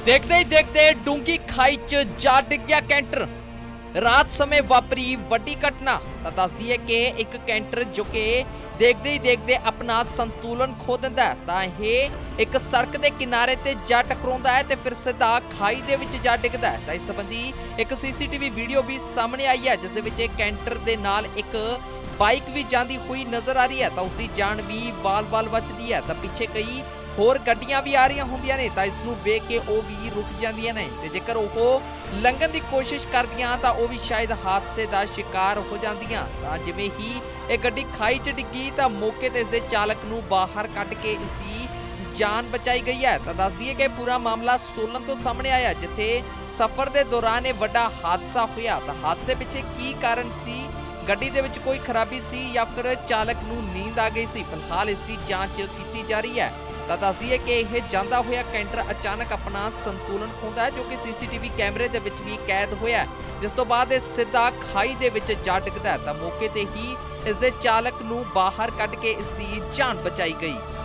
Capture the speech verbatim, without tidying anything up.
देखते ही देखते डूंगी खाई च जा डिग गया कैंटर। रात समय वापरी वड्डी घटना। तो दस दी है कि एक कैंटर जो कि देखते ही देखते अपना संतुलन खो दिंदा है तां यह एक सड़क के किनारे ते जा टकराउंदा है ते फिर सीधा खाई दे विच जा डिगदा है। तां इस संबंधी एक सीसीटीवी वीडियो भी सामने आई है जिस दे विच कैंटर दे नाल एक बाइक भी जाती हुई नजर आ रही है। तो उसकी जान भी वाल वाल बचती है। तो पिछे कई होर गड्डियां भी आ रही होंदियां ने तां इसनूं वेख के वो भी रुक जांदियां ने ते जेकर वो लंघण की कोशिश करदियां तां वो भी शायद हादसे का शिकार हो जांदियां। तां जिवें ही ये गड्डी खाई च डिग्गी तां मौके ते इसदे चालक नूं बाहर कढ के इसकी जान बचाई गई है। तां दस दईए कि पूरा मामला सोलन तो सामने आया जिथे सफर के दौरान ये वड्डा हादसा होया। तां हादसे पिछे की कारण सी, गड्डी दे विच कोई खराबी सी या फिर चालक नूं नींद आ गई सी, फिलहाल इसकी जांच की जा रही है। तो दस दईए कि यह जांदा होया कैंटर अचानक अपना संतुलन खोंदा है जो कि सीसीटीवी कैमरे दे विच भी कैद होया, जिस तो बाद सीधा खाई दे विच जा डिगदा है। तो मौके ते ही इसदे चालक नूं बाहर कढ के इसकी जान बचाई गई।